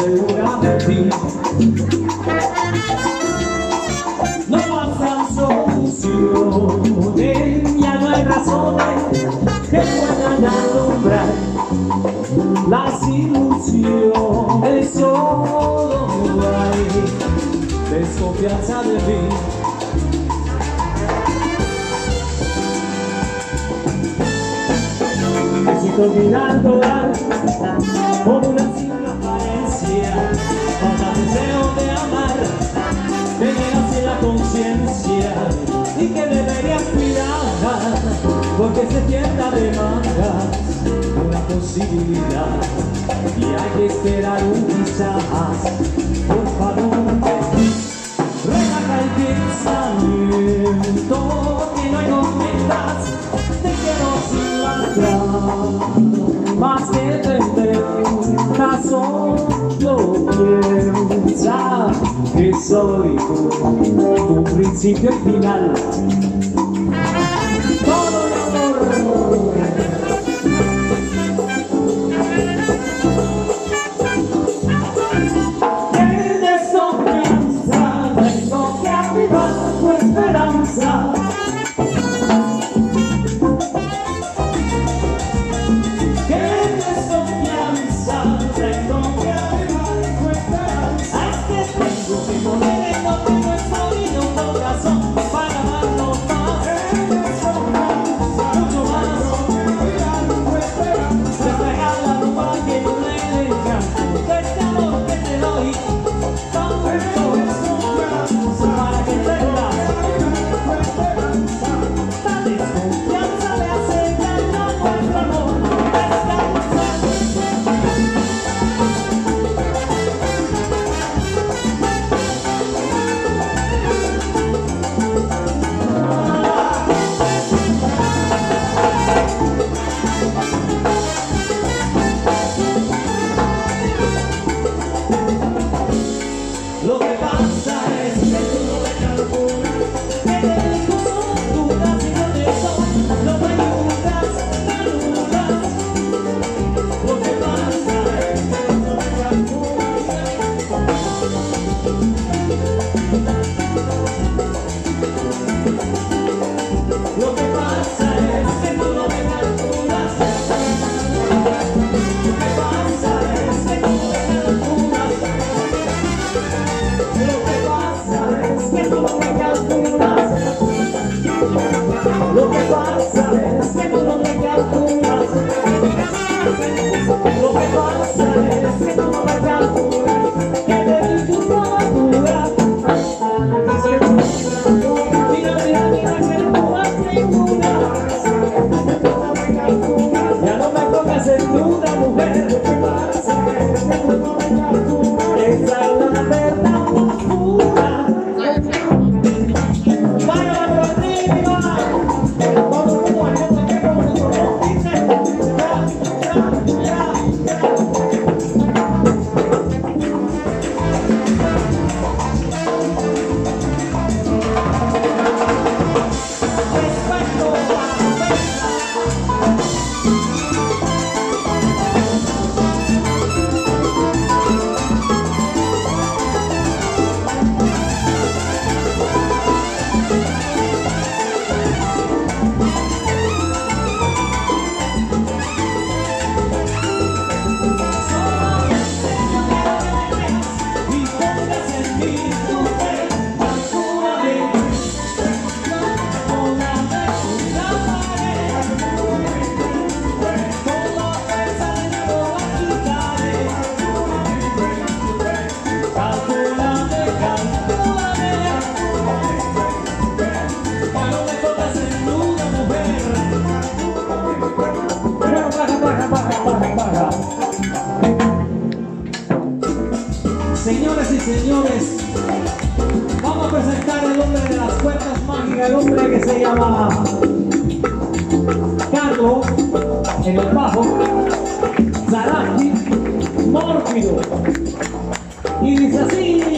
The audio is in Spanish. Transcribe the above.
segura de ti. No pasan soluciones, ya no hay razones que puedan alumbrar las ilusiones. Solo hay desconfianza de mí. Necesito olvidando por una simple apariencia, falta deseo de amar, que llegas en la conciencia y que deberías cuidar, porque se pierda de mangas una posibilidad y hay que esperar un quizás. Por favor, relaja el pensamiento, que no hay tormentas, te quiero sin lanzar, más que defensa, solo piensa que soy tu principio y final. Todo el amor. Lo que pasa es que tú no me calculas, que te digo son dudas y con eso no me ayudas, me anulas. Lo que pasa es que tú no me calculas. Lo que pasa es que tú no me calculas. Lo que pasa es que tú no me calculas. Lo que pasa es que tú no me calculas. Lo que pasa es que tú no me calculas. Lo que pasa es que tú no me calculas. Que te di tu factura. Mira, mira, mira que no más ninguna. Ya no me pongas en duda, mujer. Lo que pasa es que tú no me calculas. Esa es la verdad pura. Vaya por arriba. Señoras y señores, vamos a presentar el hombre de las cuerdas mágicas, el hombre que se llama Carlos en el bajo, Zaraki, Mórbido, y dice así.